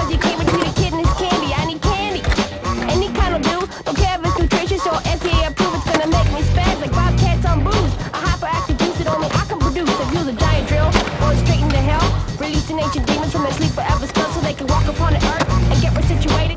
Energy came between a kid and his candy. I need candy. Any kind will do. Don't care if it's nutritious or FDA approved. It's gonna make me spaz like bobcats on booze. A hyperactive juice that only I can produce. I've used a giant drill, going straight into hell. Releasing ancient demons from their sleep forever stunned so they can walk upon the earth and get resituated.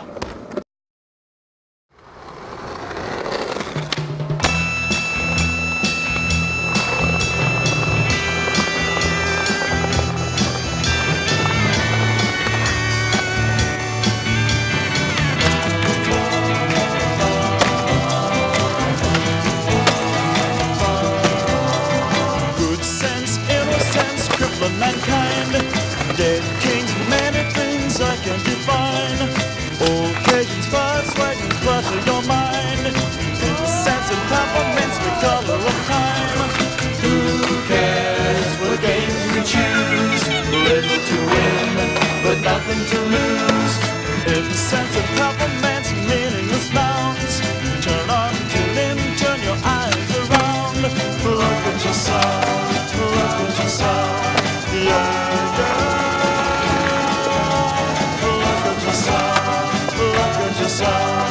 Mankind, dead kings, many things I can define. Old Cajuns, spots, wagons, clutter your mind. Innocence and peppermints, the color of time. Who cares what games we choose? Little to win, but nothing to lose. Innocence and peppermints, meaningless nouns. Turn on, tune in, turn your eyes around. Look at yourself, look at yourself. Yeah, look at yourself, look at yourself.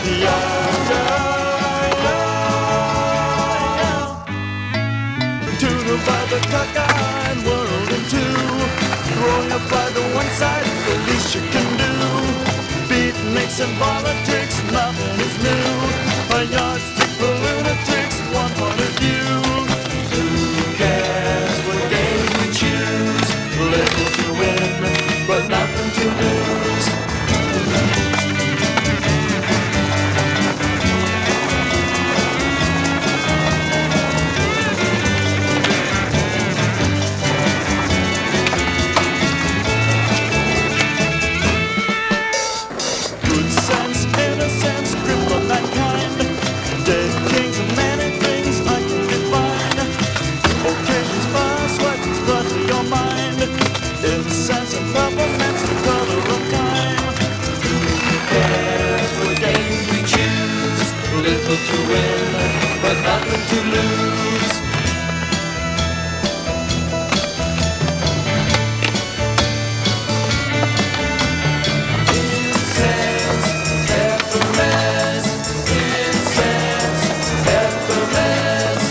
Tutor by the cockeyed world in two. Throwing up by the one side is the least you can do. Beatniks and politics, nothing is new. A yardstick for lunatics, one point of view. Who cares what games we choose? Little to win, but nothing to lose. Good sense, innocence, cripple mankind. Dead kings and many things I can define. Occasions pass, wagons clutter your mind. Incense and peppermints, the color of time. Who cares what games we choose? Little to win, but nothing to lose. Incense, peppermints, incense, peppermints.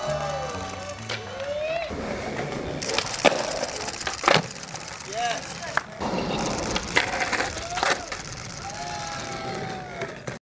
Yes.